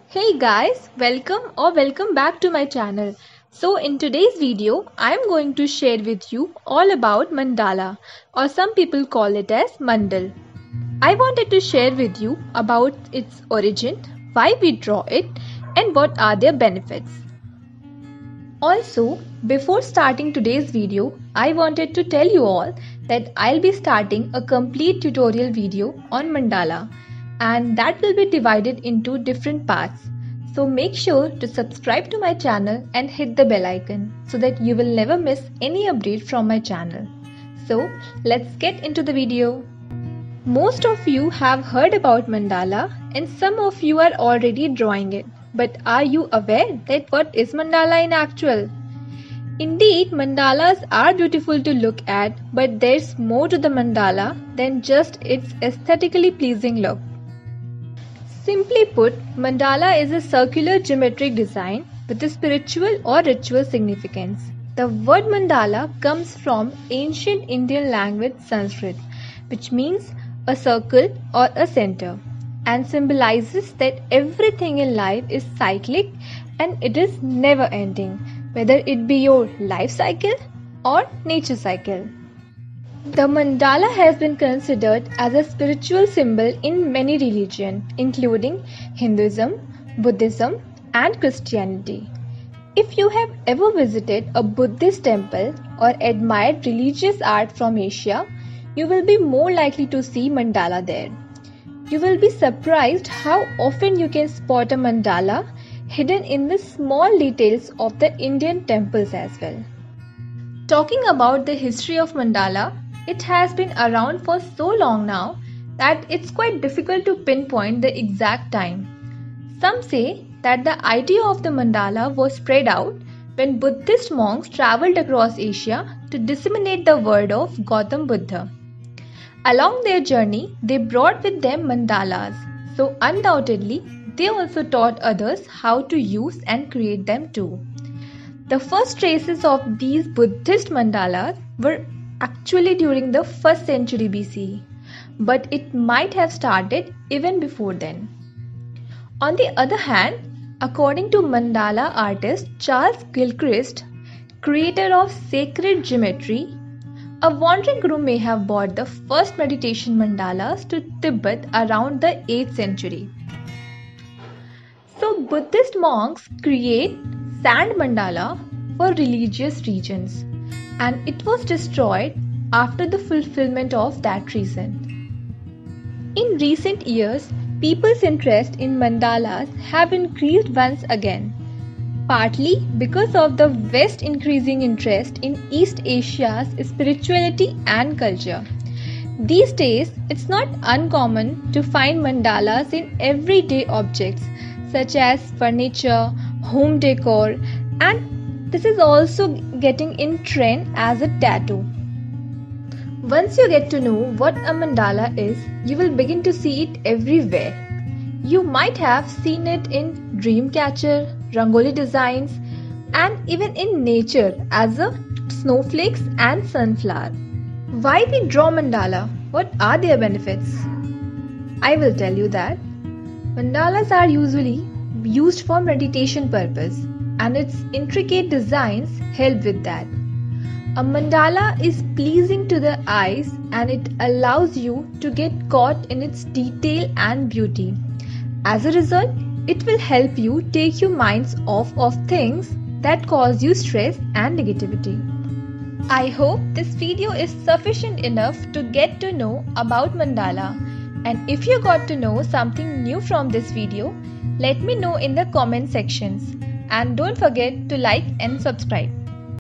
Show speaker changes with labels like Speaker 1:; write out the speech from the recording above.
Speaker 1: Hey guys, welcome back to my channel. So in today's video, I am going to share with you all about mandala, or some people call it as mandal. I wanted to share with you about its origin, why we draw it, and what are their benefits. Also, before starting today's video, I wanted to tell you all that I'll be starting a complete tutorial video on mandala, and that will be divided into different parts. So make sure to subscribe to my channel and hit the bell icon so that you will never miss any update from my channel. So let's get into the video. Most of you have heard about mandala and some of you are already drawing it. But are you aware that what is mandala in actual? Indeed, mandalas are beautiful to look at, but there's more to the mandala than just its aesthetically pleasing look. Simply put, mandala is a circular geometric design with a spiritual or ritual significance. The word mandala comes from ancient Indian language Sanskrit, which means a circle or a center, and symbolizes that everything in life is cyclic and it is never ending, whether it be your life cycle or nature cycle. The mandala has been considered as a spiritual symbol in many religions, including Hinduism, Buddhism, and Christianity. If you have ever visited a Buddhist temple or admired religious art from Asia, you will be more likely to see mandala there. You will be surprised how often you can spot a mandala hidden in the small details of the Indian temples as well. Talking about the history of mandala, it has been around for so long now that it's quite difficult to pinpoint the exact time. Some say that the idea of the mandala was spread out when Buddhist monks traveled across Asia to disseminate the word of Gautam Buddha. Along their journey, they brought with them mandalas, so undoubtedly they also taught others how to use and create them too. The first traces of these Buddhist mandalas were actually during the 1st century BCE, but it might have started even before then. On the other hand, according to mandala artist Charles Gilchrist, creator of sacred geometry, a wandering guru may have brought the first meditation mandalas to Tibet around the 8th century. So Buddhist monks create sand mandala for religious regions, and it was destroyed after the fulfillment of that reason. In recent years, people's interest in mandalas have increased once again, partly because of the West's increasing interest in East Asia's spirituality and culture. These days, it's not uncommon to find mandalas in everyday objects such as furniture, home decor, and this is also getting in trend as a tattoo. Once you get to know what a mandala is, you will begin to see it everywhere. You might have seen it in dreamcatcher, rangoli designs, and even in nature as a snowflakes and sunflower. Why we draw mandala? What are their benefits? I will tell you that mandalas are usually used for meditation purpose, and its intricate designs help with that. A mandala is pleasing to the eyes and it allows you to get caught in its detail and beauty. As a result, it will help you take your minds off of things that cause you stress and negativity. I hope this video is sufficient enough to get to know about mandala, and if you got to know something new from this video, let me know in the comment sections, and don't forget to like and subscribe.